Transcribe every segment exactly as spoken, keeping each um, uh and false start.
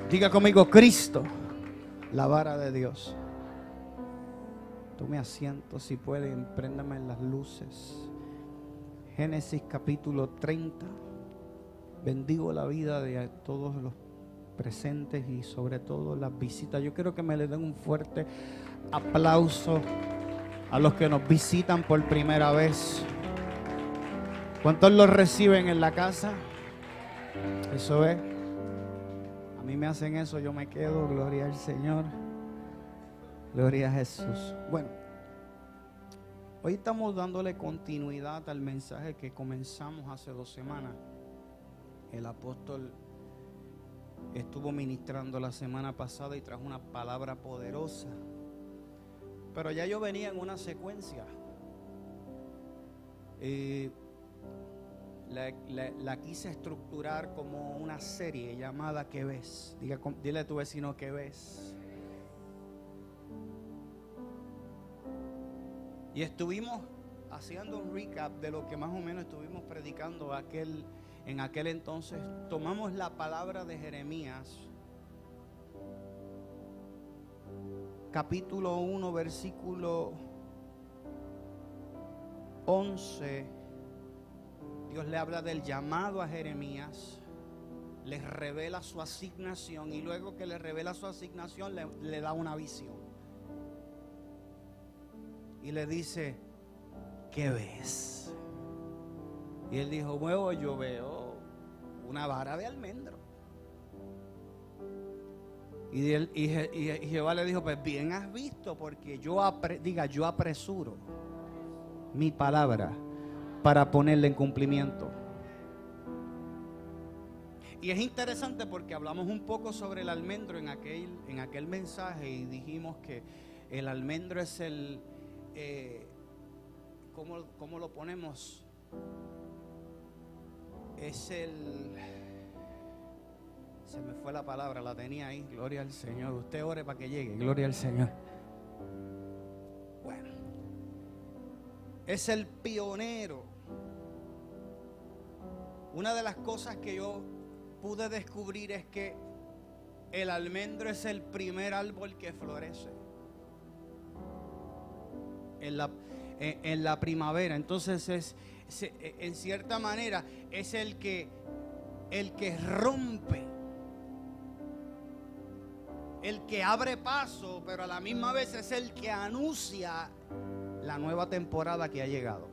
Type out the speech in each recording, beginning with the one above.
Diga conmigo, Cristo, la vara de Dios. Tome asiento si pueden, préndame las luces. Génesis capítulo treinta. Bendigo la vida de todos los presentes y sobre todo las visitas. Yo quiero que me le den un fuerte aplauso a los que nos visitan por primera vez. ¿Cuántos los reciben en la casa? Eso es. A mí me hacen eso, yo me quedo. Gloria al Señor. Gloria a Jesús. Bueno, hoy estamos dándole continuidad al mensaje que comenzamos hace dos semanas. El apóstol estuvo ministrando la semana pasada y trajo una palabra poderosa. Pero ya yo venía en una secuencia. Eh, la, la, la quise estructurar como una serie llamada ¿Qué ves? Diga, dile a tu vecino, ¿qué ves? Y estuvimos haciendo un recap de lo que más o menos estuvimos predicando aquel, en aquel entonces. Tomamos la palabra de Jeremías, capítulo uno, versículo once. Dios le habla del llamado a Jeremías, les revela su asignación y luego que le revela su asignación le, le da una visión. Y le dice, ¿qué ves? Y él dijo, bueno, yo veo una vara de almendro. Y, él, y, y, y Jehová le dijo, pues bien has visto, porque yo, apre, diga, yo apresuro mi palabra para ponerla en cumplimiento. Y es interesante porque hablamos un poco sobre el almendro en aquel, en aquel mensaje y dijimos que el almendro es el... Eh, ¿cómo, ¿Cómo lo ponemos? Es el... Se me fue la palabra, la tenía ahí. Gloria al Señor. Usted ore para que llegue. Gloria al Señor. Bueno. Es el pionero. Una de las cosas que yo pude descubrir es que el almendro es el primer árbol que florece en la, en, en la primavera. Entonces es, es, en cierta manera es el que el que rompe, el que abre paso, pero a la misma vez es el que anuncia la nueva temporada que ha llegado.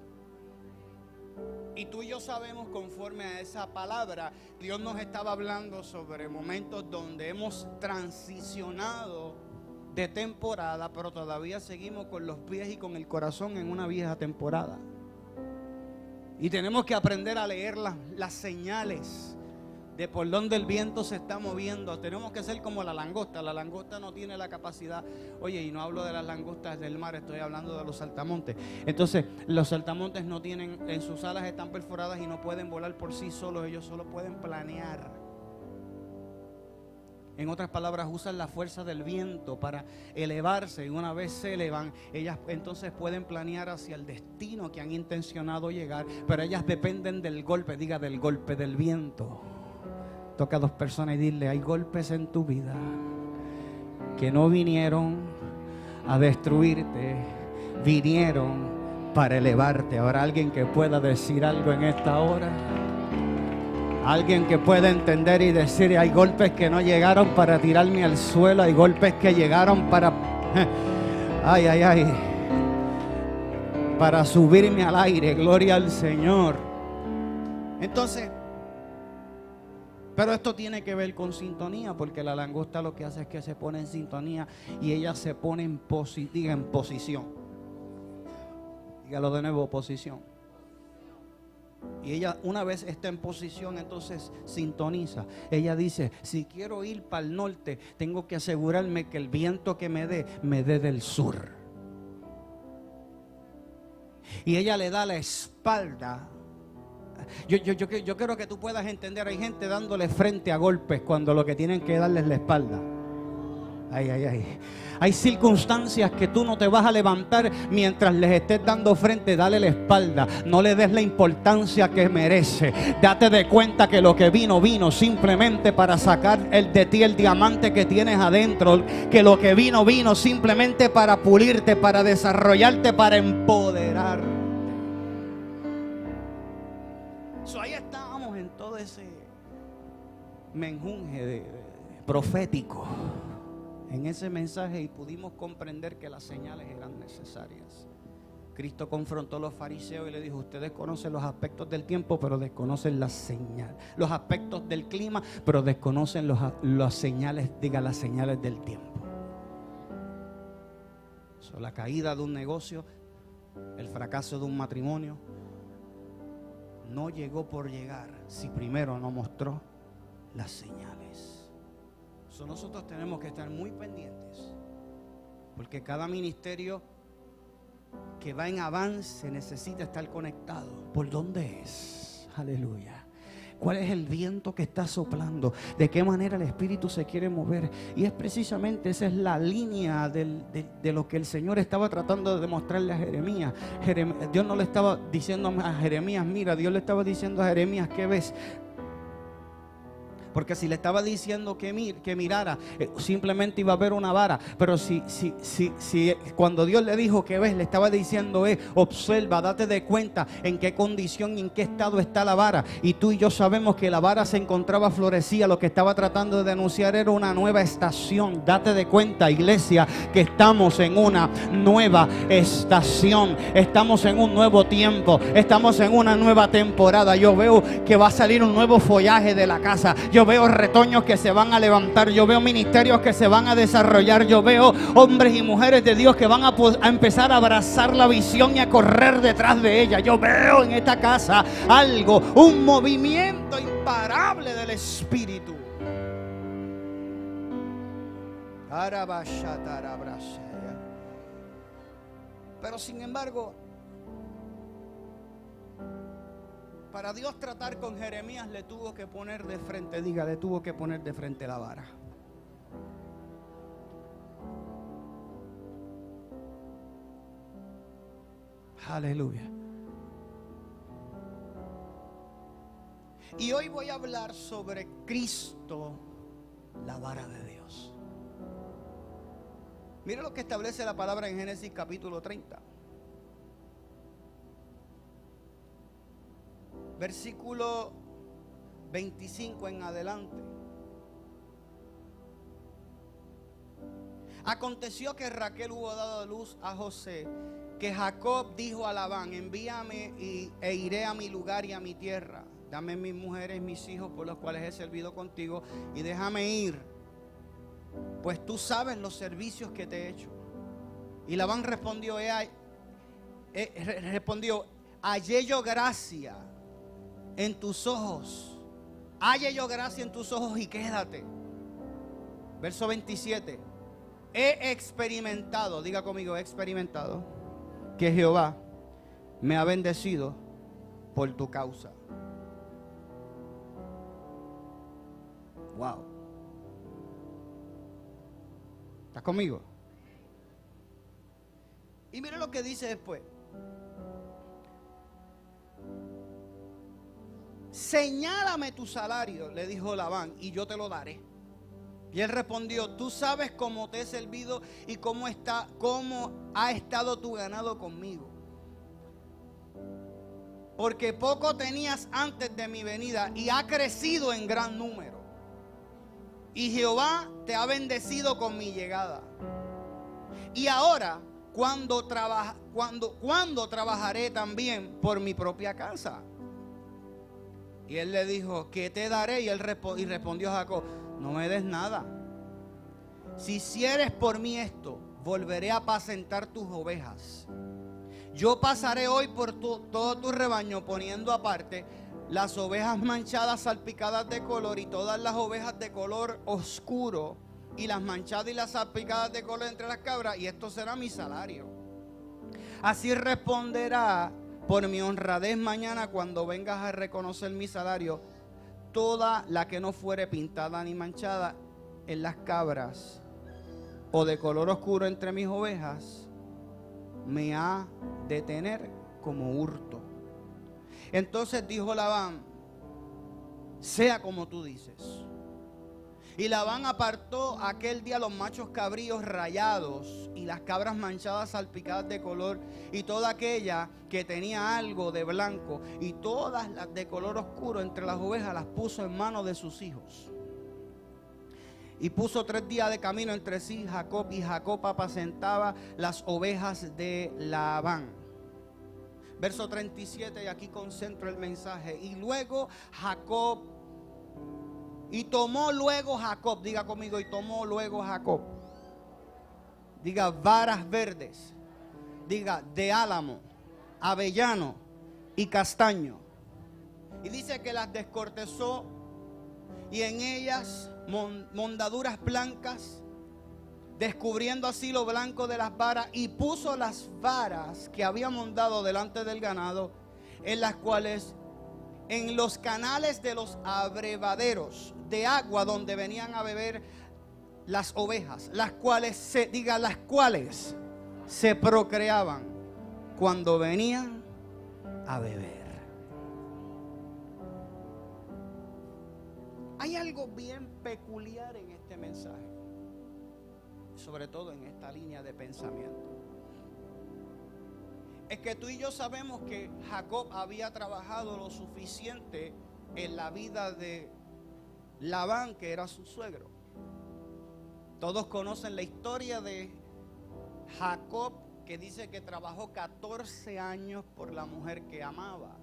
Y tú y yo sabemos, conforme a esa palabra, Dios nos estaba hablando sobre momentos donde hemos transicionado de temporada, pero todavía seguimos con los pies y con el corazón en una vieja temporada. Y tenemos que aprender a leer las, las señales de por dónde el viento se está moviendo. Tenemos que ser como la langosta. La langosta no tiene la capacidad. Oye, y no hablo de las langostas del mar, estoy hablando de los saltamontes. Entonces, los saltamontes no tienen, en sus alas están perforadas y no pueden volar por sí solos. Ellos solo pueden planear. En otras palabras, usan la fuerza del viento para elevarse, y una vez se elevan, ellas entonces pueden planear hacia el destino que han intencionado llegar, pero ellas dependen del golpe, diga, del golpe del viento. Toca a dos personas y dile, hay golpes en tu vida que no vinieron a destruirte, vinieron para elevarte. Ahora alguien que pueda decir algo en esta hora. Alguien que pueda entender y decir, hay golpes que no llegaron para tirarme al suelo, hay golpes que llegaron para, ay, ay, ay, para subirme al aire. Gloria al Señor. Entonces, pero esto tiene que ver con sintonía, porque la langosta lo que hace es que se pone en sintonía y ella se pone en, posi diga, en posición. Dígalo de nuevo, posición. Y ella, una vez está en posición, entonces sintoniza. Ella dice, si quiero ir para el norte, tengo que asegurarme que el viento que me dé, me dé del sur. Y ella le da la espalda. Yo, yo, yo, yo quiero que tú puedas entender, hay gente dándole frente a golpes cuando lo que tienen que darle es la espalda. Ay, ay, ay. Hay circunstancias que tú no te vas a levantar mientras les estés dando frente. Dale la espalda. No le des la importancia que merece. Date de cuenta que lo que vino, vino simplemente para sacar el de ti el diamante que tienes adentro. Que lo que vino, vino simplemente para pulirte, para desarrollarte, para empoderarte. So, ahí estábamos en todo ese menjunje de, de, profético, en ese mensaje, y pudimos comprender que las señales eran necesarias. Cristo confrontó a los fariseos y le dijo: ustedes conocen los aspectos del tiempo, pero desconocen las señales, los aspectos del clima, pero desconocen los, las señales, diga, las señales del tiempo. So, la caída de un negocio, el fracaso de un matrimonio, no llegó por llegar si primero no mostró las señales. So, nosotros tenemos que estar muy pendientes, porque cada ministerio que va en avance necesita estar conectado. ¿Por dónde es? Aleluya. ¿Cuál es el viento que está soplando? ¿De qué manera el Espíritu se quiere mover? Y es precisamente esa es la línea del, de, de lo que el Señor estaba tratando de demostrarle a Jeremías. Jeremías. Dios no le estaba diciendo a Jeremías, mira, Dios le estaba diciendo a Jeremías, ¿qué ves? Porque si le estaba diciendo que, mir, que mirara, eh, simplemente iba a ver una vara. Pero si, si, si, si cuando Dios le dijo que ves, le estaba diciendo, eh, observa, date de cuenta en qué condición y en qué estado está la vara. Y tú y yo sabemos que la vara se encontraba florecida. Lo que estaba tratando de denunciar era una nueva estación. Date de cuenta, iglesia, que estamos en una nueva estación. Estamos en un nuevo tiempo. Estamos en una nueva temporada. Yo veo que va a salir un nuevo follaje de la casa. Yo veo retoños que se van a levantar. Yo veo ministerios que se van a desarrollar. Yo veo hombres y mujeres de Dios que van a, a empezar a abrazar la visión y a correr detrás de ella. Yo veo en esta casa algo, un movimiento imparable del Espíritu. Pero sin embargo, para Dios tratar con Jeremías le tuvo que poner de frente, diga, le tuvo que poner de frente la vara. Aleluya. Y hoy voy a hablar sobre Cristo, la vara de Dios. Mire lo que establece la palabra en Génesis capítulo treinta. Versículo veinticinco en adelante. Aconteció que Raquel hubo dado a luz a José, que Jacob dijo a Labán: envíame y, e iré a mi lugar y a mi tierra. Dame mis mujeres, mis hijos, por los cuales he servido contigo, y déjame ir, pues tú sabes los servicios que te he hecho. Y Labán respondió, eh, eh, respondió, hallé yo gracia en tus ojos, halle yo gracia en tus ojos y quédate. Verso veintisiete. He experimentado, diga conmigo, he experimentado que Jehová me ha bendecido por tu causa. Wow. ¿Estás conmigo? Y mire lo que dice después. Señálame tu salario, le dijo Labán, y yo te lo daré. Y él respondió: tú sabes cómo te he servido y cómo está, cómo ha estado tu ganado conmigo. Porque poco tenías antes de mi venida y ha crecido en gran número. Y Jehová te ha bendecido con mi llegada. Y ahora, cuando trabaja, cuando, cuando trabajaré también por mi propia casa. Y él le dijo: ¿qué te daré? Y él resp- y respondió Jacob: no me des nada. Si hicieres por mí esto, volveré a apacentar tus ovejas. Yo pasaré hoy por tu, todo tu rebaño, poniendo aparte las ovejas manchadas, salpicadas de color, y todas las ovejas de color oscuro, y las manchadas y las salpicadas de color entre las cabras, y esto será mi salario. Así responderá por mi honradez mañana, cuando vengas a reconocer mi salario, toda la que no fuere pintada ni manchada en las cabras o de color oscuro entre mis ovejas, me ha de tener como hurto. Entonces dijo Labán: sea como tú dices. Y Labán apartó aquel día los machos cabríos rayados y las cabras manchadas salpicadas de color, y toda aquella que tenía algo de blanco, y todas las de color oscuro entre las ovejas las puso en manos de sus hijos. Y puso tres días de camino entre sí Jacob, y Jacob apacentaba las ovejas de Labán. Verso treinta y siete, y aquí concentro el mensaje. Y luego Jacob Y tomó luego Jacob, diga conmigo, y tomó luego Jacob. Diga varas verdes, diga de álamo, avellano y castaño. Y dice que las descortezó, y en ellas mondaduras blancas, descubriendo así lo blanco de las varas, y puso las varas que había mondado delante del ganado, en las cuales, en los canales de los abrevaderos de agua donde venían a beber las ovejas, las cuales se diga las cuales se procreaban cuando venían a beber. Hay algo bien peculiar en este mensaje, sobre todo en esta línea de pensamiento. Es que tú y yo sabemos que Jacob había trabajado lo suficiente en la vida de Labán, que era su suegro. Todos conocen la historia de Jacob, que dice que trabajó catorce años por la mujer que amaba.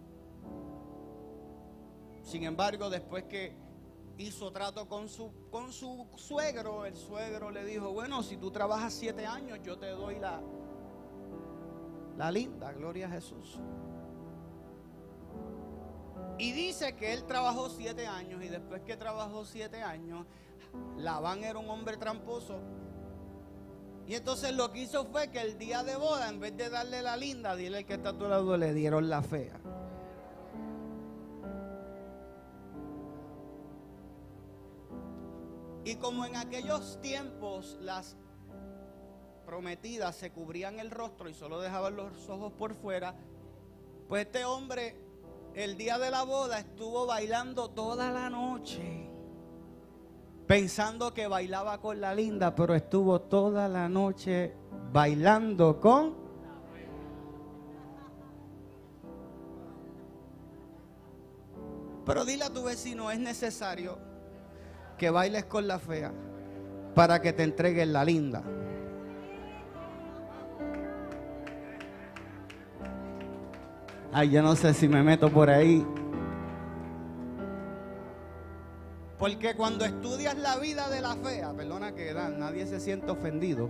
Sin embargo, después que hizo trato con su, con su suegro, el suegro le dijo: bueno, si tú trabajas siete años, yo te doy la La linda, gloria a Jesús. Y dice que él trabajó siete años, y después que trabajó siete años, Labán era un hombre tramposo. Y entonces lo que hizo fue que el día de boda, en vez de darle la linda, dile al que está a tu lado, le dieron la fea. Y como en aquellos tiempos las prometidas se cubrían el rostro y solo dejaban los ojos por fuera, pues este hombre el día de la boda estuvo bailando toda la noche, pensando que bailaba con la linda, pero estuvo toda la noche bailando con... Pero dile a tu vecino: es necesario que bailes con la fea para que te entreguen la linda. Ay, yo no sé si me meto por ahí. Porque cuando estudias la vida de la fea, perdona que Dan, nadie se siente ofendido.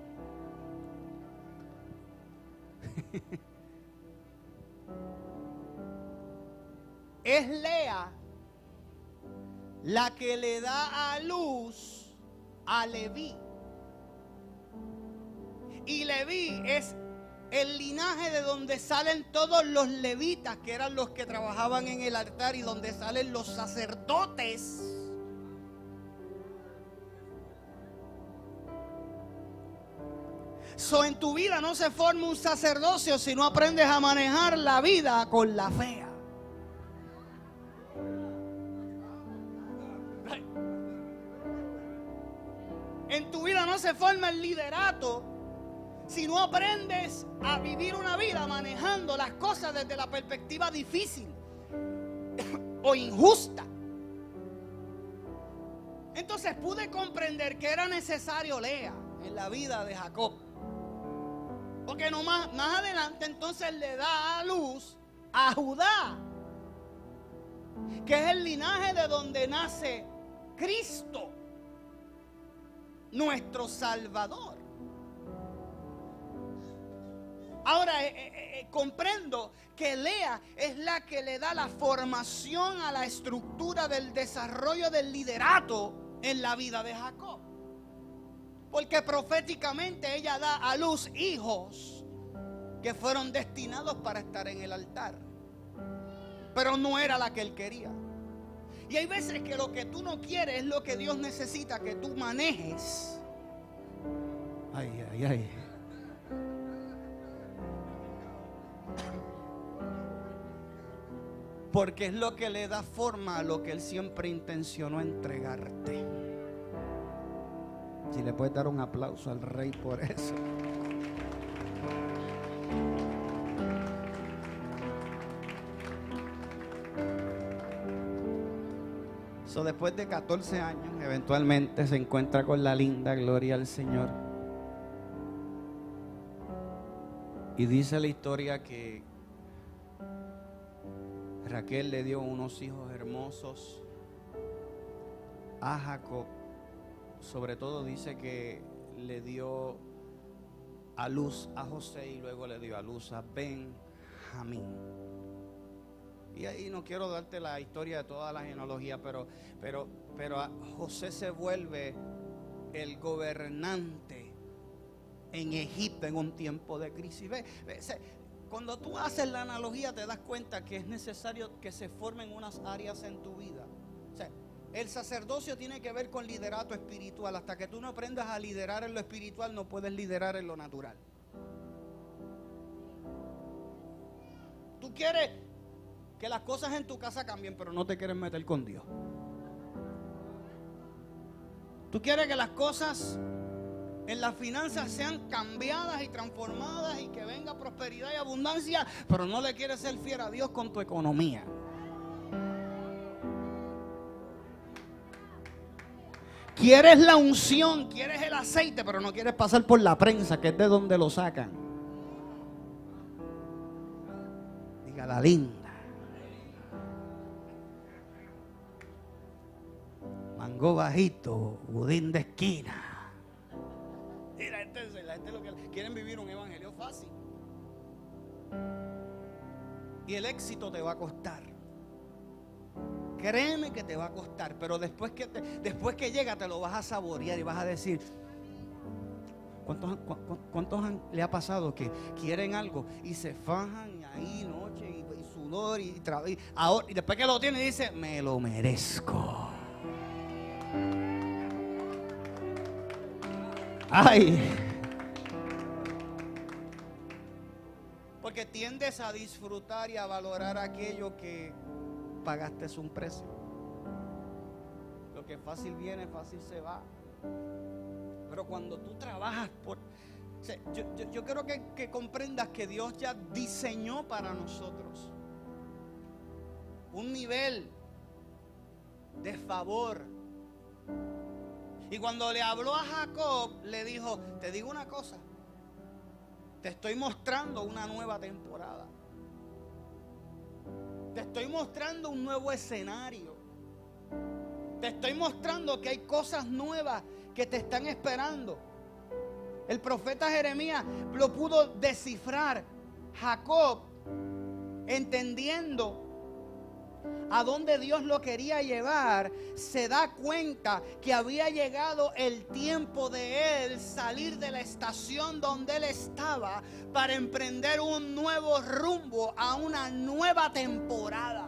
Es Lea la que le da a luz a Leví. Y Leví es el linaje de donde salen todos los levitas, que eran los que trabajaban en el altar, y donde salen los sacerdotes. So, en tu vida no se forma un sacerdocio si no aprendes a manejar la vida con la fea. En tu vida no se forma el liderato si no aprendes a vivir una vida manejando las cosas desde la perspectiva difícil o injusta. Entonces pude comprender que era necesario Lea en la vida de Jacob, porque no más, más adelante entonces le da a luz a Judá, que es el linaje de donde nace Cristo, nuestro Salvador. Ahora eh, eh, eh, comprendo que Lea es la que le da la formación a la estructura del desarrollo del liderato en la vida de Jacob. Porque proféticamente ella da a luz hijos que fueron destinados para estar en el altar, pero no era la que él quería. Y hay veces que lo que tú no quieres es lo que Dios necesita que tú manejes Ay, ay, ay. Porque es lo que le da forma a lo que Él siempre intencionó entregarte. Si le puedes dar un aplauso al Rey por eso. So, después de catorce años, eventualmente se encuentra con la linda, gloria al Señor. Y dice la historia que Raquel le dio unos hijos hermosos a Jacob. Sobre todo dice que le dio a luz a José y luego le dio a luz a Benjamín. Y ahí no quiero darte la historia de toda la genealogía, pero, pero, pero José se vuelve el gobernante en Egipto en un tiempo de crisis. Ve, ve, se, cuando tú haces la analogía te das cuenta que es necesario que se formen unas áreas en tu vida. O sea, el sacerdocio tiene que ver con liderato espiritual. Hasta que tú no aprendas a liderar en lo espiritual, no puedes liderar en lo natural. Tú quieres que las cosas en tu casa cambien, pero no te quieres meter con Dios. Tú quieres que las cosas en las finanzas sean cambiadas y transformadas y que venga prosperidad y abundancia, pero no le quieres ser fiel a Dios con tu economía. Quieres la unción, quieres el aceite, pero no quieres pasar por la prensa, que es de donde lo sacan. Diga la linda. Mango bajito, budín de esquina. Y la gente, la gente lo que quieren vivir un evangelio fácil. Y el éxito te va a costar. Créeme que te va a costar, pero después que, te, después que llega te lo vas a saborear y vas a decir, ¿cuántos, cuántos, cuántos han, le ha pasado que quieren algo y se fajan ahí noche y, y sudor y, y, ahora, y después que lo tienen dice, me lo merezco? Ay, porque tiendes a disfrutar y a valorar aquello que pagaste un precio. Lo que fácil viene, fácil se va. Pero cuando tú trabajas por... O sea, yo, yo, yo quiero que, que comprendas que Dios ya diseñó para nosotros un nivel de favor. Y cuando le habló a Jacob, le dijo, te digo una cosa, te estoy mostrando una nueva temporada. Te estoy mostrando un nuevo escenario. Te estoy mostrando que hay cosas nuevas que te están esperando. El profeta Jeremías lo pudo descifrar. Jacob, entendiendo a dónde Dios lo quería llevar, se da cuenta que había llegado el tiempo de él salir de la estación donde él estaba para emprender un nuevo rumbo a una nueva temporada.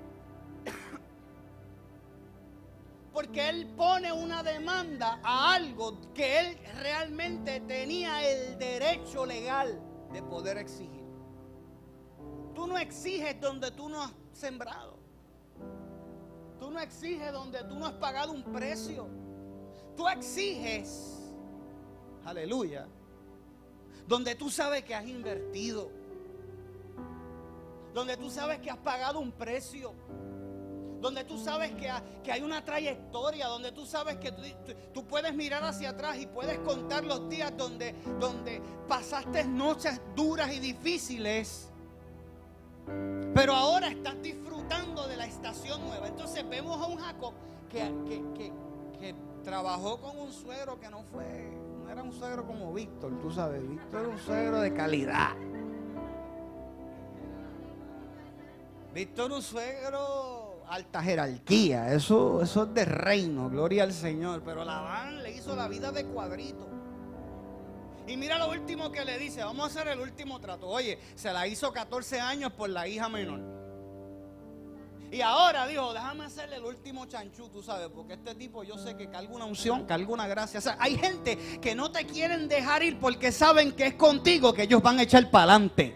Porque él pone una demanda a algo que él realmente tenía el derecho legal de poder exigir. Tú no exiges donde tú no has sembrado. Tú no exiges donde tú no has pagado un precio. Tú exiges, aleluya, donde tú sabes que has invertido, donde tú sabes que has pagado un precio, donde tú sabes que, ha, que hay una trayectoria, donde tú sabes que tú, tú, tú puedes mirar hacia atrás y puedes contar los días donde, donde pasaste noches duras y difíciles, pero ahora estás disfrutando de la estación nueva. Entonces vemos a un Jacob que, que, que, que trabajó con un suegro que no fue, no era un suegro como Víctor, tú sabes, Víctor era un suegro de calidad. Víctor era un suegro alta jerarquía, eso, eso es de reino, gloria al Señor, pero Labán le hizo la vida de cuadrito. Y mira lo último que le dice, vamos a hacer el último trato. Oye, se la hizo catorce años por la hija menor. Y ahora dijo, déjame hacerle el último chanchú, tú sabes, porque este tipo yo sé que carga una unción, carga una gracia. O sea, hay gente que no te quieren dejar ir porque saben que es contigo que ellos van a echar para adelante.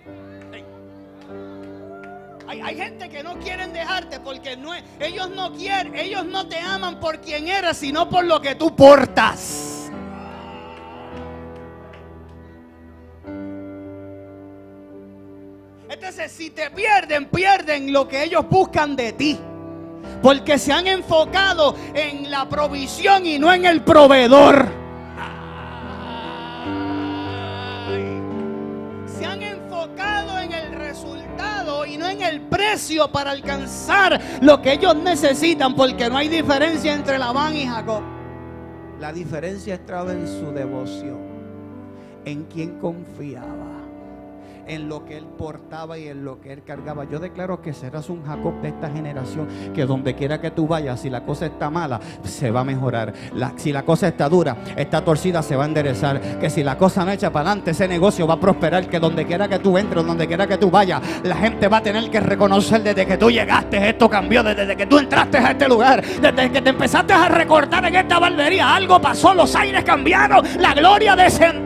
Hay, hay gente que no quieren dejarte porque no es, ellos no quieren, ellos no te aman por quien eres, sino por lo que tú portas. Entonces, si te pierden, pierden lo que ellos buscan de ti. Porque se han enfocado en la provisión y no en el proveedor. Ay. Se han enfocado en el resultado y no en el precio para alcanzar lo que ellos necesitan. Porque no hay diferencia entre Labán y Jacob. La diferencia estaba en su devoción, en quien confiaba, en lo que él portaba y en lo que él cargaba. Yo declaro que serás un Jacob de esta generación, que donde quiera que tú vayas, si la cosa está mala, se va a mejorar. La, si la cosa está dura, está torcida, se va a enderezar. Que si la cosa no echa para adelante, ese negocio va a prosperar. Que donde quiera que tú entres, donde quiera que tú vayas, la gente va a tener que reconocer desde que tú llegaste, esto cambió. Desde que tú entraste a este lugar, desde que te empezaste a recortar en esta barbería, algo pasó, los aires cambiaron, la gloria descendió.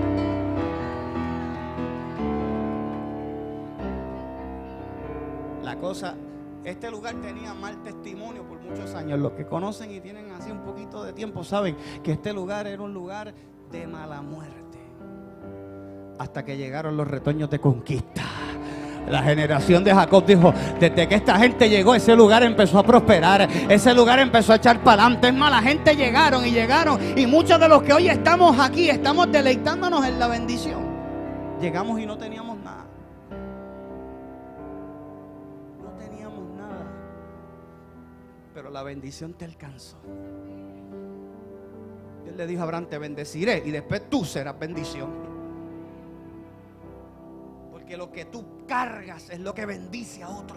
Cosa, este lugar tenía mal testimonio por muchos años. Los que conocen y tienen así un poquito de tiempo saben que este lugar era un lugar de mala muerte, hasta que llegaron los retoños de conquista. La generación de Jacob dijo, desde que esta gente llegó, ese lugar empezó a prosperar, ese lugar empezó a echar para adelante. Es más, la gente llegaron y llegaron, y muchos de los que hoy estamos aquí estamos deleitándonos en la bendición. Llegamos y no teníamos nada. Pero la bendición te alcanzó. Él le dijo a Abraham, te bendeciré y después tú serás bendición. Porque lo que tú cargas es lo que bendice a otro.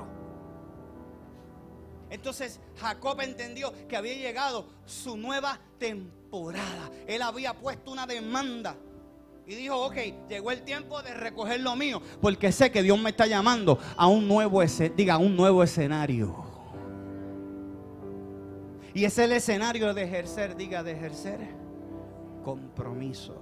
Entonces Jacob entendió que había llegado su nueva temporada. Él había puesto una demanda y dijo, ok, llegó el tiempo de recoger lo mío, porque sé que Dios me está llamando a un nuevo, diga, a un nuevo escenario. Y es el escenario de ejercer, diga, de ejercer compromiso.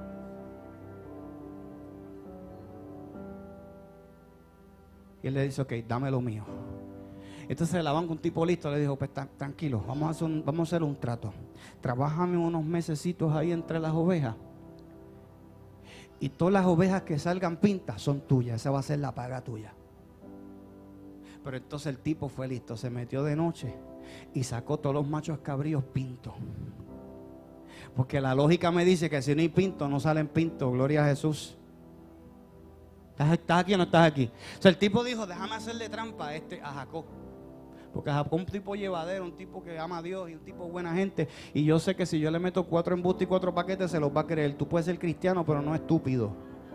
Y él le dice, ok, dame lo mío. Entonces Labán, un tipo listo, le dijo, pues tranquilo, vamos a hacer un, vamos a hacer un trato. Trabájame unos mesecitos ahí entre las ovejas. Y todas las ovejas que salgan pintas son tuyas. Esa va a ser la paga tuya. Pero entonces el tipo fue listo, se metió de noche y sacó todos los machos cabríos pintos. Porque la lógica me dice que si no hay pinto, no salen pintos. Gloria a Jesús. ¿Estás, estás aquí o no estás aquí? O sea, el tipo dijo, déjame hacerle trampa a, este, a Jacob. Porque Jacob es un tipo llevadero, un tipo que ama a Dios y un tipo buena gente. Y yo sé que si yo le meto cuatro embustes y cuatro paquetes, se los va a creer. Tú puedes ser cristiano, pero no estúpido.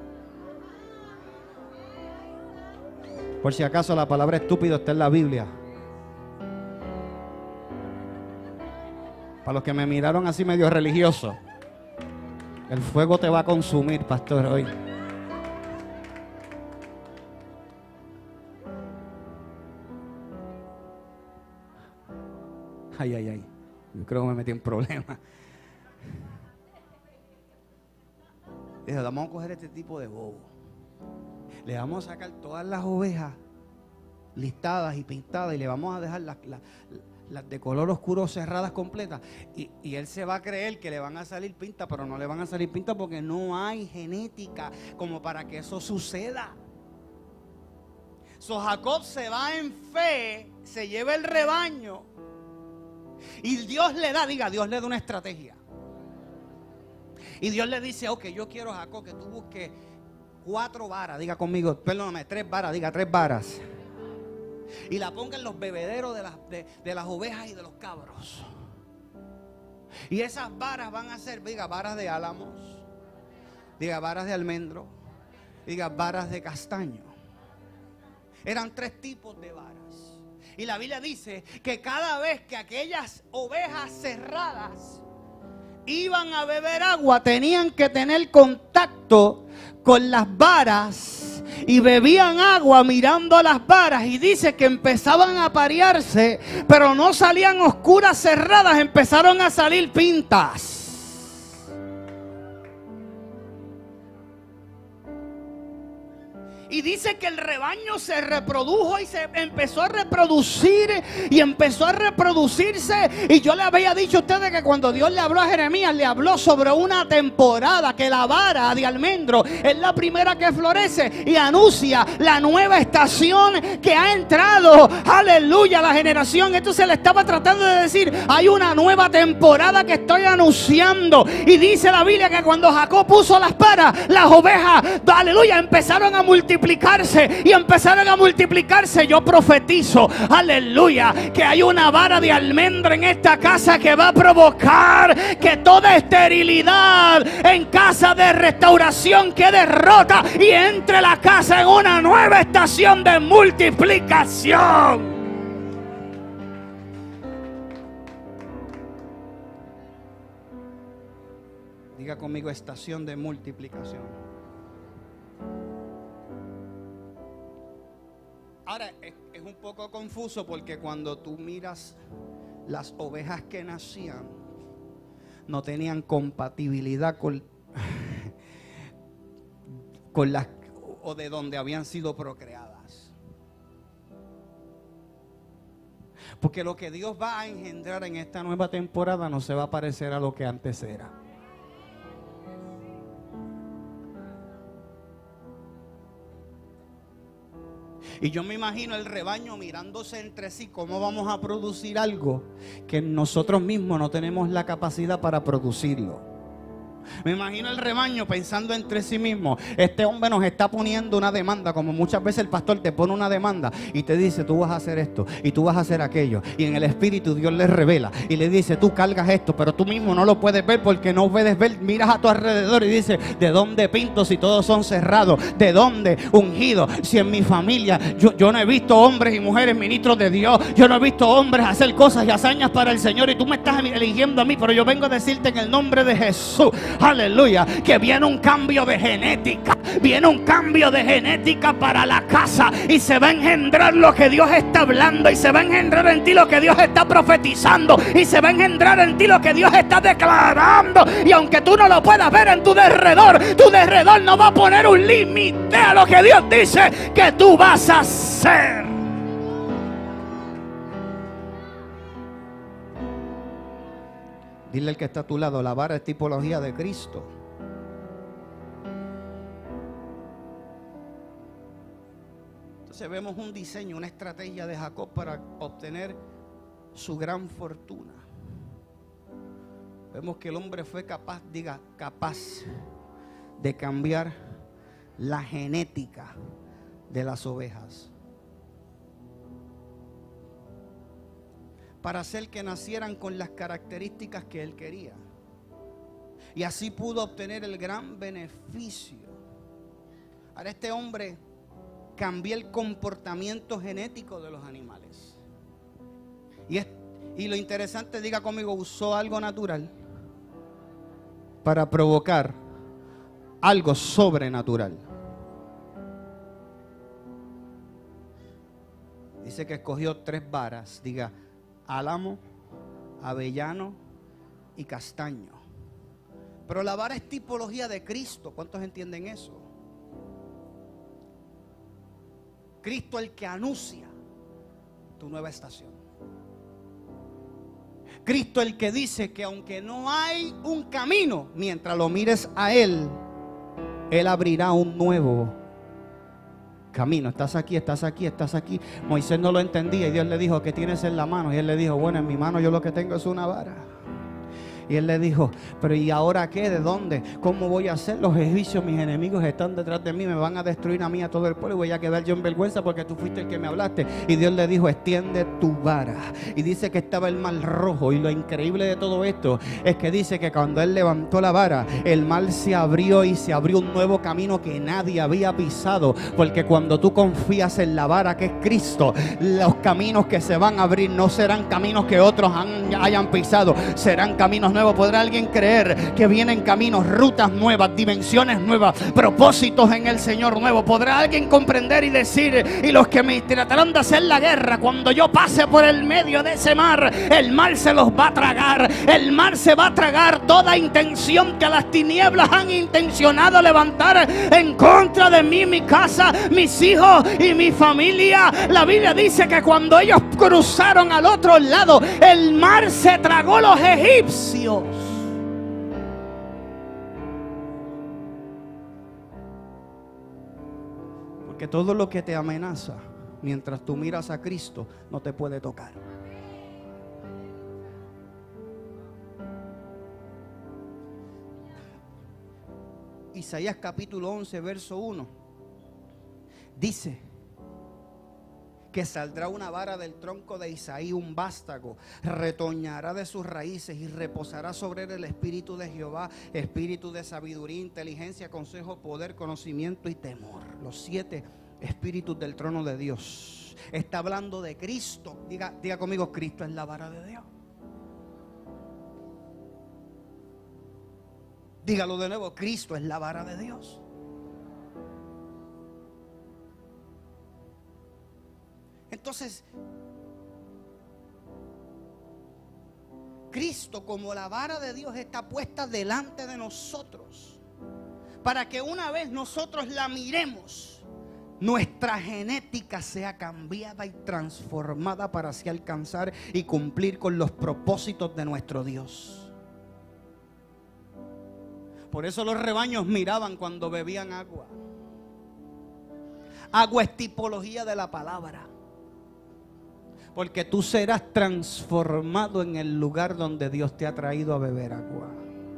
Por si acaso la palabra estúpido está en la Biblia. Para los que me miraron así medio religioso, el fuego te va a consumir, pastor, hoy. Ay, ay, ay. Yo creo que me metí en problemas. Dijo, vamos a coger este tipo de bobo. Le vamos a sacar todas las ovejas listadas y pintadas y le vamos a dejar las, las, las de color oscuro cerradas completas. Y, y él se va a creer que le van a salir pintas, pero no le van a salir pintas porque no hay genética como para que eso suceda. So Jacob se va en fe, se lleva el rebaño y Dios le da, diga, Dios le da una estrategia. Y Dios le dice, ok, yo quiero, Jacob, que tú busques cuatro varas, diga conmigo, perdóname, tres varas, diga tres varas. Y la ponga en los bebederos de las, de, de las ovejas y de los cabros. Y esas varas van a ser, diga, varas de álamos, diga, varas de almendro, diga, varas de castaño. Eran tres tipos de varas. Y la Biblia dice que cada vez que aquellas ovejas cerradas iban a beber agua, tenían que tener contacto con las varas y bebían agua mirando las varas, y dice que empezaban a parearse, pero no salían oscuras cerradas, empezaron a salir pintas. Y dice que el rebaño se reprodujo y se empezó a reproducir y empezó a reproducirse. Y yo le había dicho a ustedes que cuando Dios le habló a Jeremías, le habló sobre una temporada, que la vara de almendro es la primera que florece y anuncia la nueva estación que ha entrado. Aleluya, la generación. Entonces le estaba tratando de decir, hay una nueva temporada que estoy anunciando. Y dice la Biblia que cuando Jacob puso las varas, las ovejas, aleluya, empezaron a multiplicar y empezaron a multiplicarse. Yo profetizo, aleluya, que hay una vara de almendra en esta casa que va a provocar que toda esterilidad en casa de restauración quede rota y entre la casa en una nueva estación de multiplicación. Diga conmigo, estación de multiplicación. Ahora, es, es un poco confuso porque cuando tú miras las ovejas que nacían, no tenían compatibilidad con, con las o de donde habían sido procreadas. Porque lo que Dios va a engendrar en esta nueva temporada no se va a parecer a lo que antes era. Y yo me imagino el rebaño mirándose entre sí, cómo vamos a producir algo que nosotros mismos no tenemos la capacidad para producirlo. Me imagino el rebaño pensando entre sí mismo, este hombre nos está poniendo una demanda, como muchas veces el pastor te pone una demanda y te dice, tú vas a hacer esto y tú vas a hacer aquello, y en el espíritu Dios le revela y le dice, tú cargas esto, pero tú mismo no lo puedes ver porque no puedes ver. Miras a tu alrededor y dices, ¿de dónde pinto si todos son cerrados? ¿De dónde ungido? Si en mi familia yo, yo no he visto hombres y mujeres ministros de Dios, yo no he visto hombres hacer cosas y hazañas para el Señor, y tú me estás eligiendo a mí, pero yo vengo a decirte en el nombre de Jesús, aleluya, que viene un cambio de genética, viene un cambio de genética para la casa, y se va a engendrar lo que Dios está hablando, y se va a engendrar en ti lo que Dios está profetizando, y se va a engendrar en ti lo que Dios está declarando. Y aunque tú no lo puedas ver en tu derredor, tu derredor no va a poner un límite a lo que Dios dice que tú vas a hacer. Dile al que está a tu lado, la vara es tipología de Cristo. Entonces vemos un diseño, una estrategia de Jacob para obtener su gran fortuna. Vemos que el hombre fue capaz, diga, capaz de cambiar la genética de las ovejas para hacer que nacieran con las características que él quería. Y así pudo obtener el gran beneficio. Ahora este hombre cambió el comportamiento genético de los animales. Y, es, y lo interesante, diga conmigo, usó algo natural para provocar algo sobrenatural. Dice que escogió tres varas, diga, álamo, avellano y castaño. Pero la vara es tipología de Cristo. ¿Cuántos entienden eso? Cristo el que anuncia tu nueva estación. Cristo el que dice que aunque no hay un camino, mientras lo mires a Él, Él abrirá un nuevo camino. Estás aquí, estás aquí, estás aquí. Moisés no lo entendía y Dios le dijo, ¿qué tienes en la mano? Y él le dijo, bueno, en mi mano yo lo que tengo es una vara. Y él le dijo, pero ¿y ahora qué? ¿De dónde? ¿Cómo voy a hacer? Los egipcios, mis enemigos, están detrás de mí, me van a destruir a mí, a todo el pueblo, y voy a quedar yo en vergüenza porque tú fuiste el que me hablaste. Y Dios le dijo, extiende tu vara. Y dice que estaba el mar rojo, y lo increíble de todo esto es que dice que cuando él levantó la vara, el mar se abrió y se abrió un nuevo camino que nadie había pisado, porque cuando tú confías en la vara que es Cristo, los caminos que se van a abrir no serán caminos que otros han, hayan pisado, serán caminos nuevos. ¿Podrá alguien creer que vienen caminos, rutas nuevas, dimensiones nuevas, propósitos en el Señor nuevo? ¿Podrá alguien comprender y decir, y los que me tratarán de hacer la guerra, cuando yo pase por el medio de ese mar, el mar se los va a tragar? El mar se va a tragar toda intención que las tinieblas han intencionado levantar en contra de mí, mi casa, mis hijos y mi familia. La Biblia dice que cuando ellos cruzaron al otro lado, el mar se tragó los egipcios. Porque todo lo que te amenaza, mientras tú miras a Cristo, no te puede tocar. Isaías capítulo once, verso uno, dice que saldrá una vara del tronco de Isaí, un vástago, retoñará de sus raíces y reposará sobre él el espíritu de Jehová, espíritu de sabiduría, inteligencia, consejo, poder, conocimiento y temor. Los siete espíritus del trono de Dios. Está hablando de Cristo. Diga, diga conmigo, Cristo es la vara de Dios. Dígalo de nuevo, Cristo es la vara de Dios. Entonces, Cristo como la vara de Dios está puesta delante de nosotros, para que una vez nosotros la miremos, nuestra genética sea cambiada y transformada para así alcanzar y cumplir con los propósitos de nuestro Dios. Por eso los rebaños miraban cuando bebían agua. Agua es tipología de la palabra. Porque tú serás transformado en el lugar donde Dios te ha traído a beber agua.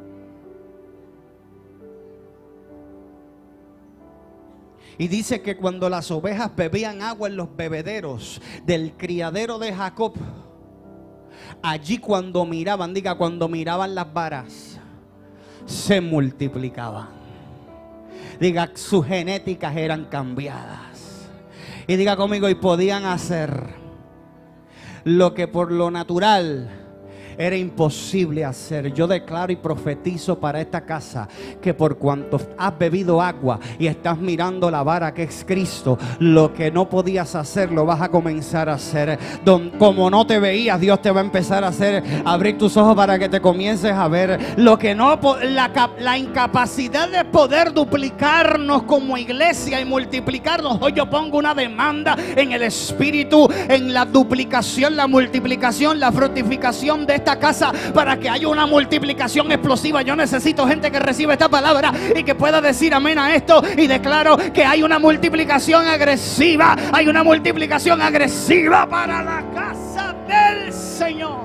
Y dice que cuando las ovejas bebían agua en los bebederos del criadero de Jacob, allí cuando miraban, diga, cuando miraban las varas, se multiplicaban. Diga, sus genéticas eran cambiadas. Y diga conmigo, y podían hacer lo que por lo natural era imposible hacer. Yo declaro y profetizo para esta casa que por cuanto has bebido agua y estás mirando la vara que es Cristo, lo que no podías hacer lo vas a comenzar a hacer. Don, como no te veías, Dios te va a empezar a hacer abrir tus ojos para que te comiences a ver. Lo que no, la, la incapacidad de poder duplicarnos como iglesia y multiplicarnos. Hoy yo pongo una demanda en el espíritu, en la duplicación, la multiplicación, la fructificación de esta casa, para que haya una multiplicación explosiva. Yo necesito gente que reciba esta palabra y que pueda decir amén a esto. Y declaro que hay una multiplicación agresiva, hay una multiplicación agresiva para la casa del Señor.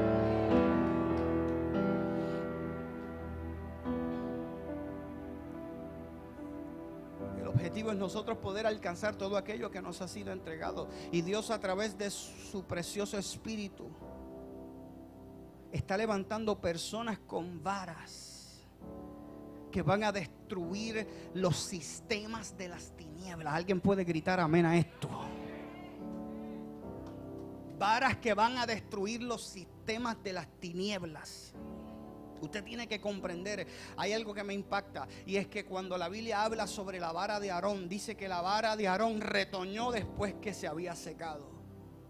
El objetivo es nosotros poder alcanzar todo aquello que nos ha sido entregado, y Dios, a través de su precioso espíritu, está levantando personas con varas que van a destruir los sistemas de las tinieblas. ¿Alguien puede gritar amén a esto? Varas que van a destruir los sistemas de las tinieblas. Usted tiene que comprender, hay algo que me impacta, y es que cuando la Biblia habla sobre la vara de Aarón, dice que la vara de Aarón retoñó después que se había secado.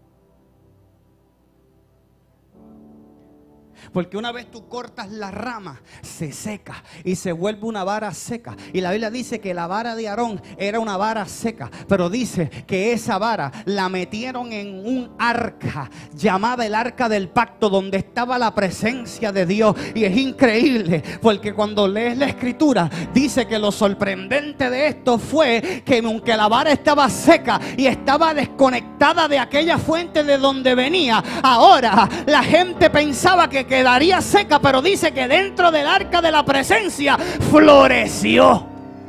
Porque una vez tú cortas la rama, se seca y se vuelve una vara seca. Y la Biblia dice que la vara de Aarón era una vara seca, pero dice que esa vara la metieron en un arca llamada el arca del pacto, donde estaba la presencia de Dios. Y es increíble, porque cuando lees la escritura, dice que lo sorprendente de esto fue que aunque la vara estaba seca y estaba desconectada de aquella fuente de donde venía, ahora la gente pensaba que quedaría seca, pero dice que dentro del arca de la presencia floreció.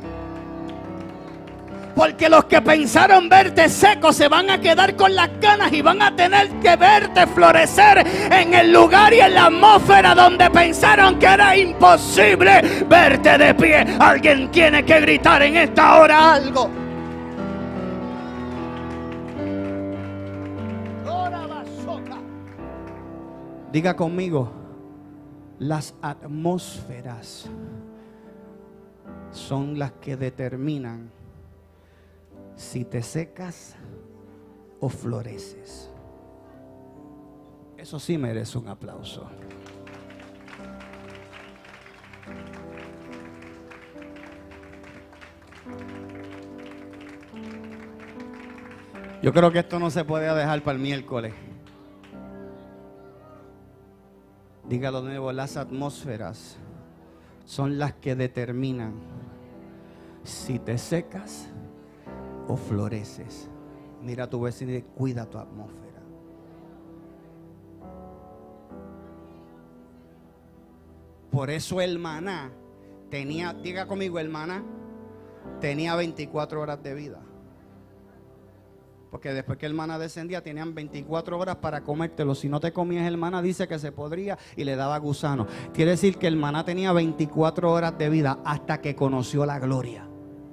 Porque los que pensaron verte seco se van a quedar con las ganas y van a tener que verte florecer en el lugar y en la atmósfera donde pensaron que era imposible verte de pie. Alguien tiene que gritar en esta hora algo. Diga conmigo, Las atmósferas son las que determinan si te secas o floreces. Eso sí merece un aplauso. Yo creo que esto no se puede dejar para el miércoles. Dígalo de nuevo, las atmósferas son las que determinan si te secas o floreces. Mira a tu vecino y cuida tu atmósfera. Por eso el maná tenía, diga conmigo, el maná tenía veinticuatro horas de vida. Porque después que el maná descendía, tenían veinticuatro horas para comértelo. Si no te comías el maná, dice que se podría y le daba gusano. Quiere decir que el maná tenía veinticuatro horas de vida hasta que conoció la gloria.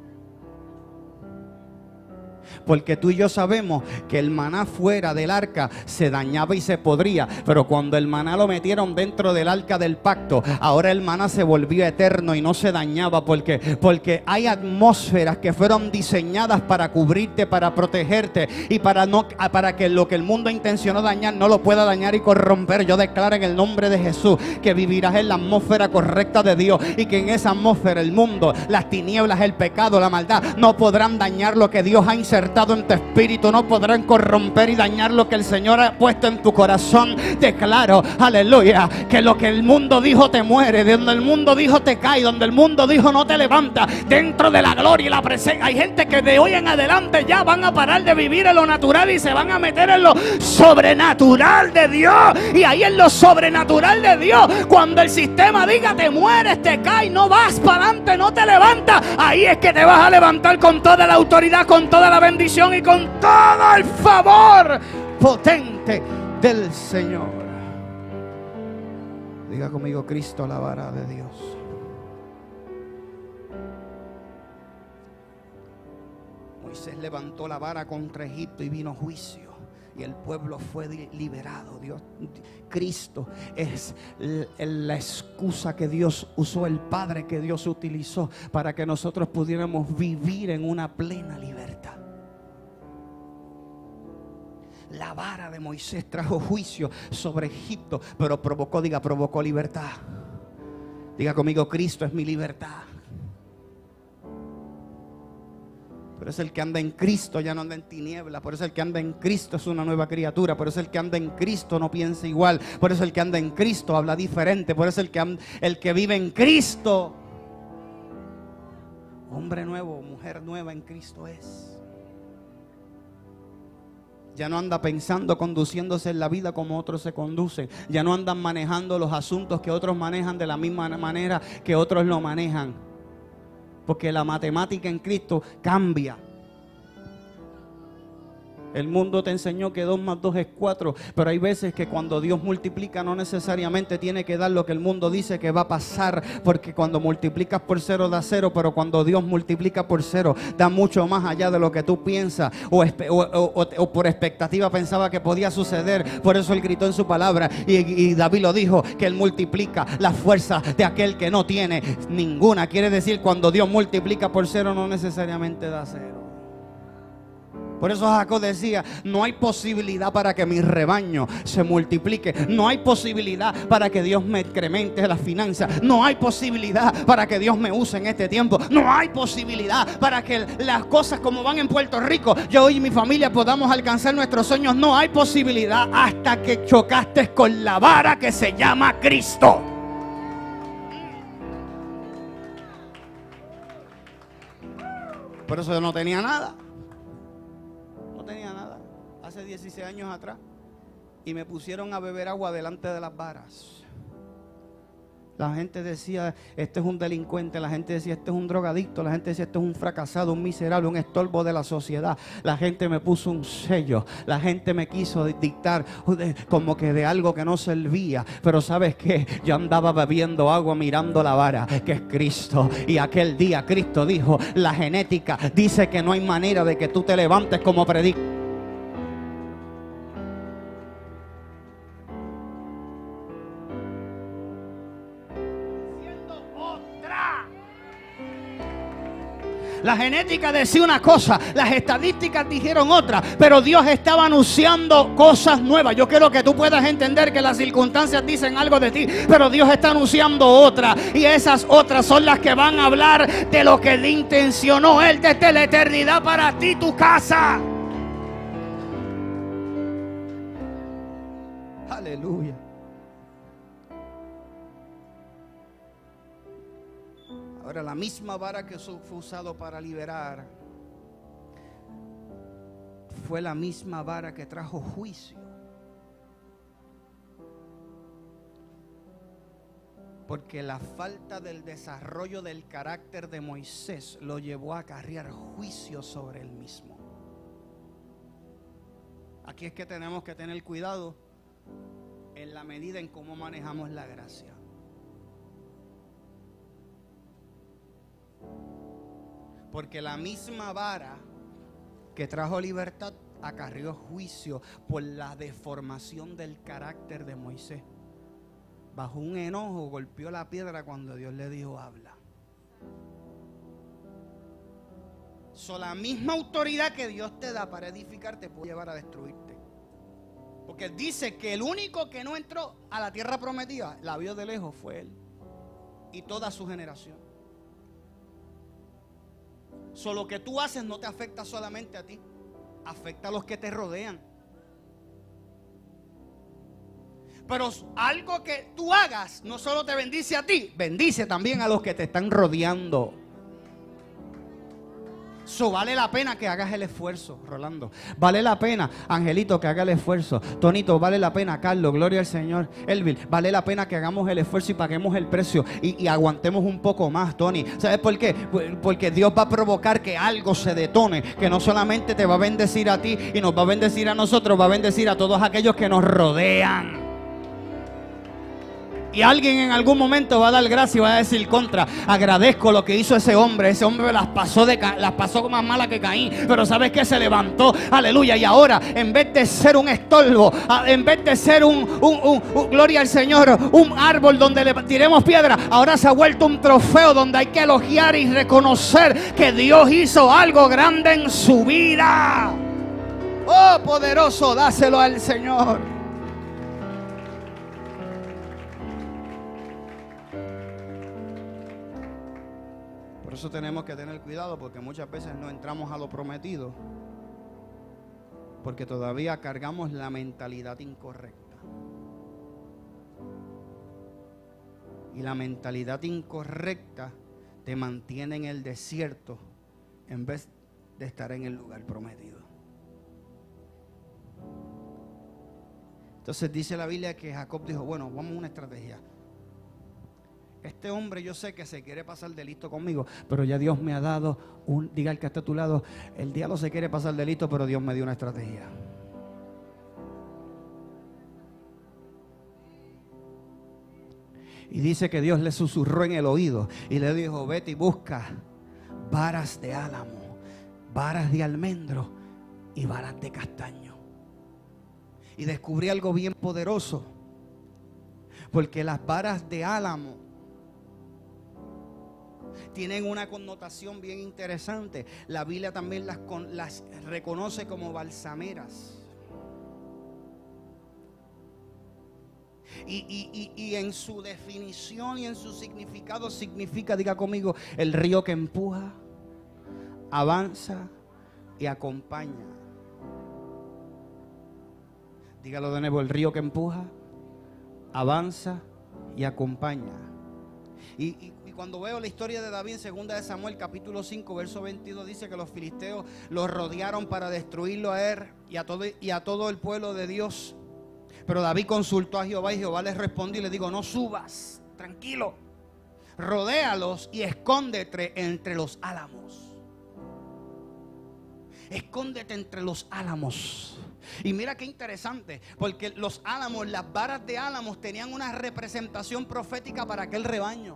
Porque tú y yo sabemos que el maná fuera del arca se dañaba y se podría, pero cuando el maná lo metieron dentro del arca del pacto, ahora el maná se volvió eterno y no se dañaba. Porque, porque hay atmósferas que fueron diseñadas para cubrirte, para protegerte y para, no, para que lo que el mundo intencionó dañar no lo pueda dañar y corromper. Yo declaro en el nombre de Jesús que vivirás en la atmósfera correcta de Dios, y que en esa atmósfera el mundo, las tinieblas, el pecado, la maldad no podrán dañar lo que Dios ha insertado en tu espíritu, no podrán corromper y dañar lo que el Señor ha puesto en tu corazón. Declaro, aleluya, que lo que el mundo dijo te muere, de donde el mundo dijo te cae, donde el mundo dijo no te levanta, dentro de la gloria y la presencia. Hay gente que de hoy en adelante ya van a parar de vivir en lo natural y se van a meter en lo sobrenatural de Dios. Y ahí en lo sobrenatural de Dios, cuando el sistema diga te mueres, te caes, no vas para adelante, no te levantas, ahí es que te vas a levantar con toda la autoridad, con toda la bendición y con todo el favor potente del Señor. Diga conmigo, Cristo, la vara de Dios. Moisés levantó la vara contra Egipto y vino juicio, y el pueblo fue liberado. Dios, Cristo es la excusa que Dios usó, el Padre que Dios utilizó para que nosotros pudiéramos vivir en una plena libertad. La vara de Moisés trajo juicio sobre Egipto, pero provocó, diga, provocó libertad. Diga conmigo, Cristo es mi libertad. Por eso el que anda en Cristo ya no anda en tiniebla. Por eso el que anda en Cristo es una nueva criatura. Por eso el que anda en Cristo no piensa igual. Por eso el que anda en Cristo habla diferente. Por eso el que, el que vive en Cristo, hombre nuevo, mujer nueva en Cristo es. Ya no anda pensando, conduciéndose en la vida como otros se conducen. Ya no andan manejando los asuntos que otros manejan de la misma manera que otros lo manejan. Porque la matemática en Cristo cambia. El mundo te enseñó que dos más dos es cuatro, pero hay veces que cuando Dios multiplica no necesariamente tiene que dar lo que el mundo dice que va a pasar, porque cuando multiplicas por cero da cero, pero cuando Dios multiplica por cero da mucho más allá de lo que tú piensas o, o, o, o por expectativa pensaba que podía suceder. Por eso Él gritó en su palabra y, y David lo dijo, que Él multiplica la fuerza de aquel que no tiene ninguna. Quiere decir, cuando Dios multiplica por cero no necesariamente da cero. Por eso Jacob decía, no hay posibilidad para que mi rebaño se multiplique. No hay posibilidad para que Dios me incremente las finanzas. No hay posibilidad para que Dios me use en este tiempo. No hay posibilidad para que las cosas como van en Puerto Rico, yo y mi familia podamos alcanzar nuestros sueños. No hay posibilidad hasta que chocaste con la vara que se llama Cristo. Por eso yo no tenía nada. No tenía nada hace dieciséis años atrás, y me pusieron a beber agua delante de las varas. La gente decía, este es un delincuente. La gente decía, este es un drogadicto. La gente decía, este es un fracasado, un miserable, un estorbo de la sociedad. La gente me puso un sello. La gente me quiso dictar como que de algo que no servía. Pero ¿sabes qué? Yo andaba bebiendo agua mirando la vara, que es Cristo. Y aquel día Cristo dijo, la genética dice que no hay manera de que tú te levantes como predicas. La genética decía una cosa, las estadísticas dijeron otra, pero Dios estaba anunciando cosas nuevas. Yo quiero que tú puedas entender que las circunstancias dicen algo de ti, pero Dios está anunciando otra, y esas otras son las que van a hablar de lo que le intencionó Él desde la eternidad para ti, tu casa. Aleluya. Ahora, la misma vara que fue usado para liberar fue la misma vara que trajo juicio. Porque la falta del desarrollo del carácter de Moisés lo llevó a acarrear juicio sobre él mismo. Aquí es que tenemos que tener cuidado en la medida en cómo manejamos la gracia. Porque la misma vara que trajo libertad acarrió juicio por la deformación del carácter de Moisés. Bajo un enojo golpeó la piedra cuando Dios le dijo habla. So, la misma autoridad que Dios te da para edificar te puede llevar a destruirte. Porque dice que el único que no entró a la tierra prometida, la vio de lejos, fue él y toda su generación. So, lo que tú haces no te afecta solamente a ti, afecta a los que te rodean. Pero algo que tú hagas no solo te bendice a ti, bendice también a los que te están rodeando. So, vale la pena que hagas el esfuerzo, Rolando. Vale la pena, Angelito, que haga el esfuerzo. Tonito, vale la pena, Carlos, gloria al Señor. Elvin, vale la pena que hagamos el esfuerzo y paguemos el precio y, y aguantemos un poco más, Tony. ¿Sabes por qué? Porque Dios va a provocar que algo se detone, que no solamente te va a bendecir a ti y nos va a bendecir a nosotros, va a bendecir a todos aquellos que nos rodean. Y alguien en algún momento va a dar gracia y va a decir contra. Agradezco lo que hizo ese hombre. Ese hombre las pasó, de, las pasó más mala que Caín. Pero ¿sabes qué? Se levantó. Aleluya. Y ahora, en vez de ser un estorbo, en vez de ser un, un, un, un gloria al Señor, un árbol donde le tiremos piedra, ahora se ha vuelto un trofeo donde hay que elogiar y reconocer que Dios hizo algo grande en su vida. Oh, poderoso, dáselo al Señor. Por eso tenemos que tener cuidado, porque muchas veces no entramos a lo prometido porque todavía cargamos la mentalidad incorrecta. Y la mentalidad incorrecta te mantiene en el desierto en vez de estar en el lugar prometido. Entonces dice la Biblia que Jacob dijo, bueno, vamos a una estrategia. Este hombre yo sé que se quiere pasar de listo conmigo, pero ya Dios me ha dado un, diga el que está a tu lado, el diablo se quiere pasar de listo, pero Dios me dio una estrategia. Y dice que Dios le susurró en el oído y le dijo, vete y busca varas de álamo, varas de almendro y varas de castaño. Y descubrí algo bien poderoso, porque las varas de álamo tienen una connotación bien interesante. La Biblia también las, con, las reconoce como balsameras. Y, y, y, y en su definición y en su significado significa, diga conmigo, el río que empuja, avanza y acompaña. Dígalo de nuevo, el río que empuja, avanza y acompaña. Y, y, y cuando veo la historia de David en segunda de Samuel capítulo cinco verso veintidós, dice que los filisteos los rodearon para destruirlo a él y a todo, y a todo el pueblo de Dios. Pero David consultó a Jehová y Jehová les respondió y le dijo, no subas, tranquilo, rodéalos y escóndete entre los álamos. Escóndete entre los álamos. Y mira qué interesante, porque los álamos, las varas de álamos tenían una representación profética para aquel rebaño.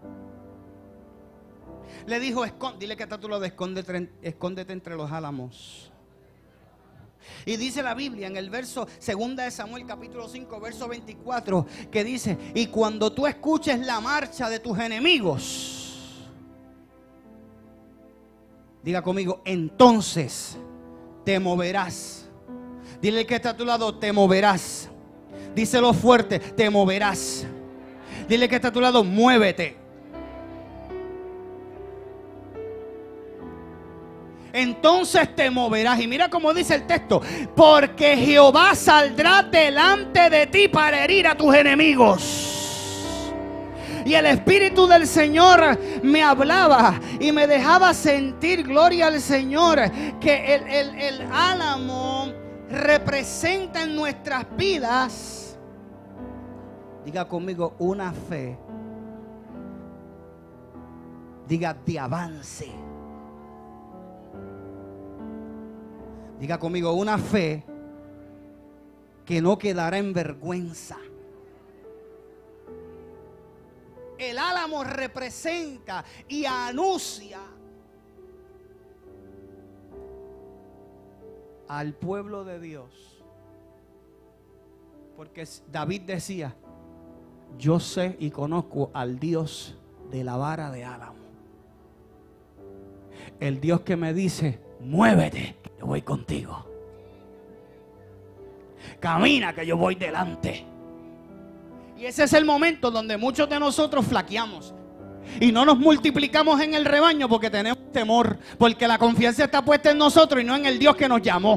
Le dijo, dile que está tú lo de escóndete, escóndete entre los álamos. Y dice la Biblia en el verso segunda de Samuel capítulo cinco verso veinticuatro, que dice, y cuando tú escuches la marcha de tus enemigos, Diga conmigo, entonces te moverás. Dile que está a tu lado, te moverás. Díselo fuerte, te moverás. Dile que está a tu lado, muévete. Entonces te moverás. Y mira cómo dice el texto: porque Jehová saldrá delante de ti para herir a tus enemigos. Y el Espíritu del Señor me hablaba y me dejaba sentir, gloria al Señor, que el, el, el álamo representa en nuestras vidas, diga conmigo, una fe, diga de avance. Diga conmigo, una fe que no quedará en vergüenza. El álamo representa y anuncia al pueblo de Dios. Porque David decía: yo sé y conozco al Dios de la vara de álamo. El Dios que me dice: muévete, que yo voy contigo. Camina, que yo voy delante. Y ese es el momento donde muchos de nosotros flaqueamos y no nos multiplicamos en el rebaño porque tenemos temor, porque la confianza está puesta en nosotros y no en el Dios que nos llamó.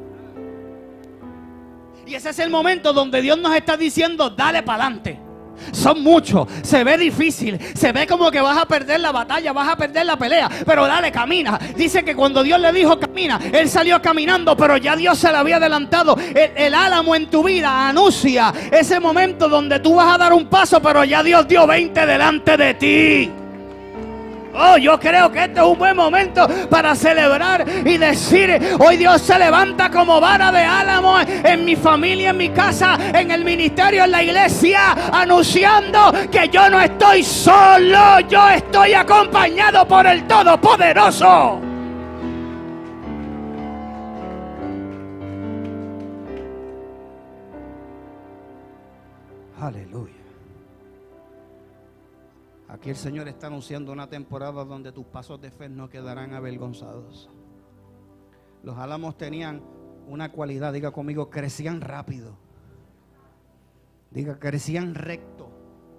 Y ese es el momento donde Dios nos está diciendo: dale para adelante. Son muchos, se ve difícil, se ve como que vas a perder la batalla, vas a perder la pelea, pero dale, camina. Dice que cuando Dios le dijo camina, él salió caminando, pero ya Dios se le había adelantado. El, el álamo en tu vida anuncia ese momento donde tú vas a dar un paso, pero ya Dios dio veinte delante de ti. Oh, yo creo que este es un buen momento para celebrar y decir: hoy Dios se levanta como vara de álamo en mi familia, en mi casa, en el ministerio, en la iglesia, anunciando que yo no estoy solo, yo estoy acompañado por el Todopoderoso. Aleluya. Aquí el Señor está anunciando una temporada donde tus pasos de fe no quedarán avergonzados. Los álamos tenían una cualidad, diga conmigo, crecían rápido. Diga, crecían recto.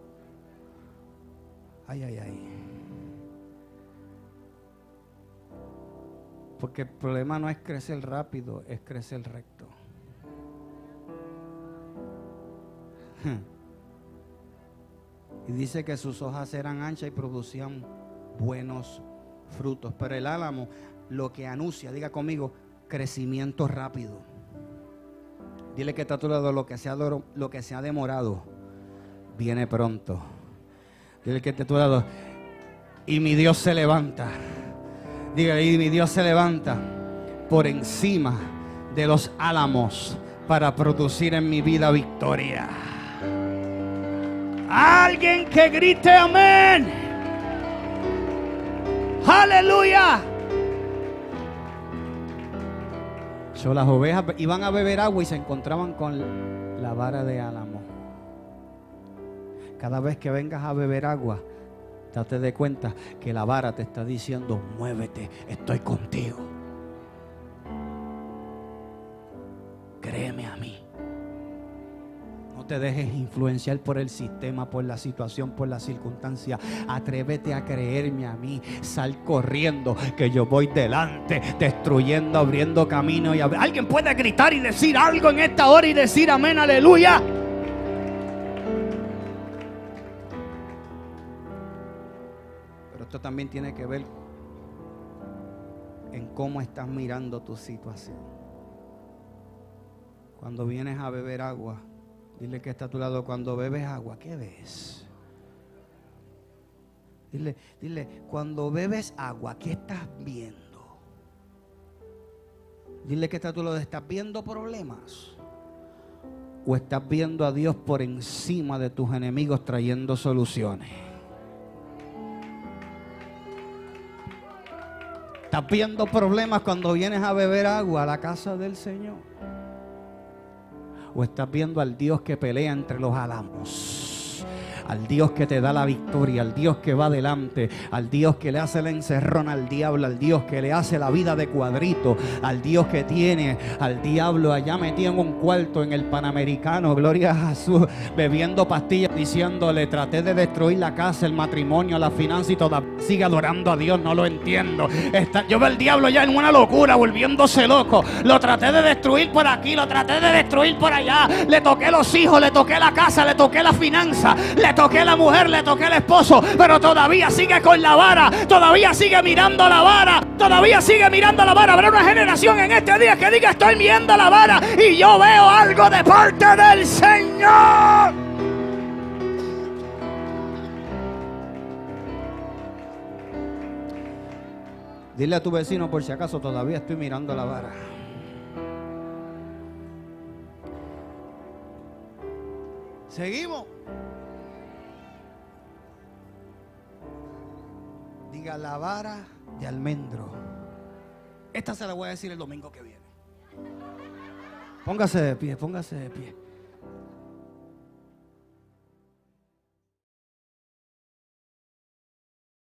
Ay, ay, ay. Porque el problema no es crecer rápido, es crecer recto. Y dice que sus hojas eran anchas y producían buenos frutos. Pero el álamo lo que anuncia, diga conmigo, crecimiento rápido. Dile que está a tu lado: lo que se ha, lo que se ha demorado viene pronto. Dile que está a tu lado: y mi Dios se levanta. Dígale: y mi Dios se levanta por encima de los álamos para producir en mi vida victoria. Alguien que grite amén. Aleluya. So, las ovejas iban a beber agua y se encontraban con la vara de álamo. Cada vez que vengas a beber agua, date de cuenta que la vara te está diciendo: muévete, estoy contigo. Créeme a mí. No te dejes influenciar por el sistema, por la situación, por la circunstancia. Atrévete a creerme a mí. Sal corriendo, que yo voy delante, destruyendo, abriendo camino. Y ab- Alguien puede gritar y decir algo en esta hora y decir amén, aleluya. Pero esto también tiene que ver en cómo estás mirando tu situación. Cuando vienes a beber agua, dile que está a tu lado: cuando bebes agua, ¿qué ves? Dile, dile, cuando bebes agua, ¿qué estás viendo? Dile que está a tu lado: ¿estás viendo problemas? ¿O estás viendo a Dios por encima de tus enemigos trayendo soluciones? ¿Estás viendo problemas cuando vienes a beber agua a la casa del Señor? ¿O estás viendo al Dios que pelea entre los álamos? al Dios que te da la victoria, al Dios que va adelante, al Dios que le hace la encerrona al diablo, al Dios que le hace la vida de cuadrito, al Dios que tiene al diablo allá metido en un cuarto en el Panamericano, gloria a Jesús, bebiendo pastillas, diciéndole: traté de destruir la casa, el matrimonio, la finanza, y todavía sigue adorando a Dios. No lo entiendo. Está, yo veo al diablo ya en una locura, volviéndose loco. Lo traté de destruir por aquí, lo traté de destruir por allá. Le toqué los hijos, le toqué la casa, le toqué la finanza, le toqué la mujer, le toqué el esposo, pero todavía sigue con la vara, todavía sigue mirando la vara, todavía sigue mirando la vara. Habrá una generación en este día que diga: estoy viendo la vara y yo veo algo de parte del Señor. Dile a tu vecino: por si acaso todavía estoy mirando la vara. Seguimos. Diga: la vara de almendro. Esta se la voy a decir el domingo que viene. Póngase de pie, póngase de pie.